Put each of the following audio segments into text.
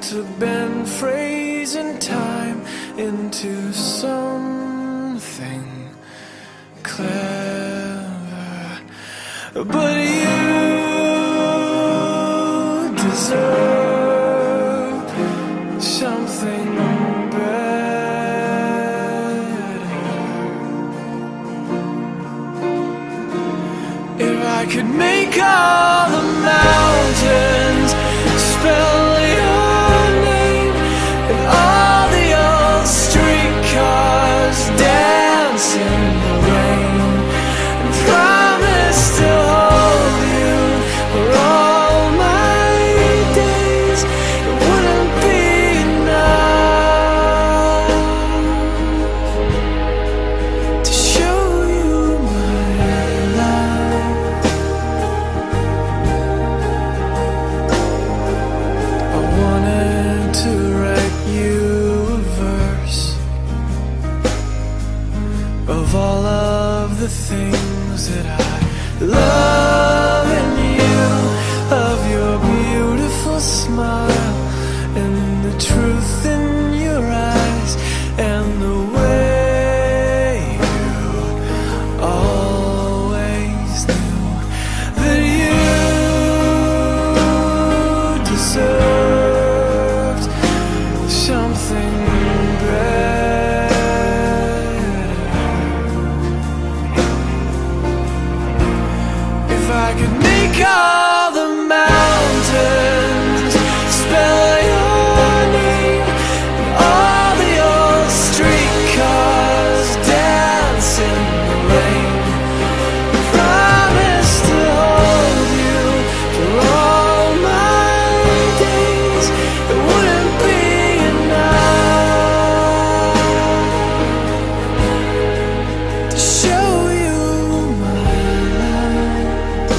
to bend phrasing time into something clever, but you deserve something better. If I could make all the mountains spell your name, and all the old streetcars dance in the rain, and promise to hold you for all my days, it wouldn't be enough to show you my love. I wanted to write you a verse of all of the things that I love in you, of your beautiful smile and the truth in your eyes, and the way you always knew that you deserved something better. If I could make all the mountains spell your name, and all the old streetcars dance in the rain, promise to hold you for all my days, it wouldn't be enough to show you my love.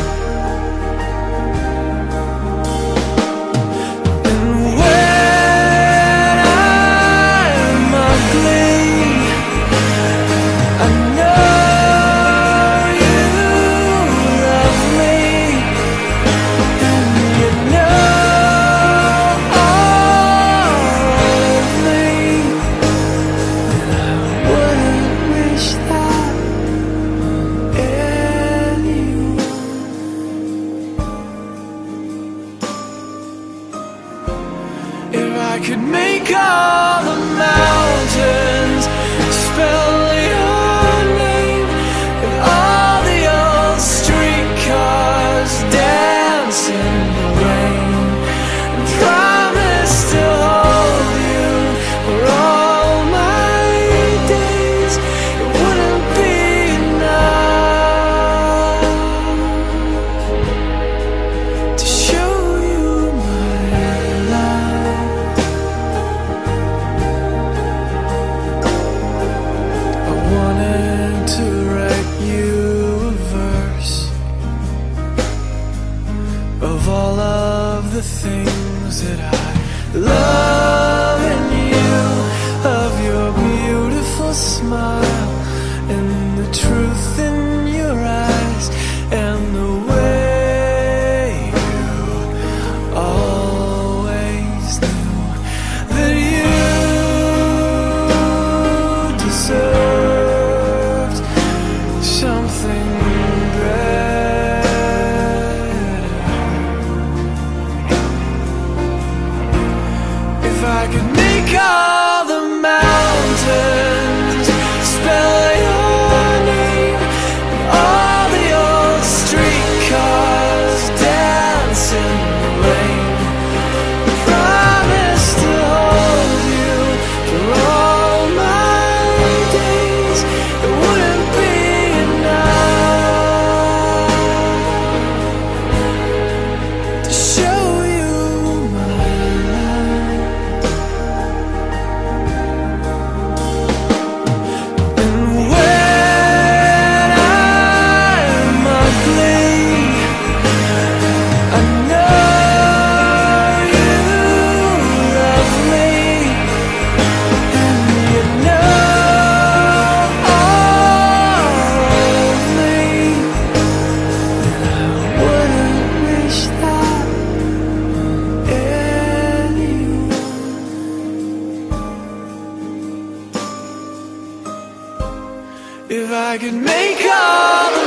And when I'm ugly, I know you love me, and you know all of me, and I wouldn't wish that on anyone. If I could make all the mountains spell your name, and all the old streetcars dance in the rain, and promise to hold you for all my days, it wouldn't be enough to show you my love. I wanted to write you a verse of all of the things that I love in you, of your beautiful smile and the truth in your eyes, and the way you always knew that you deserved something better. If I could make all the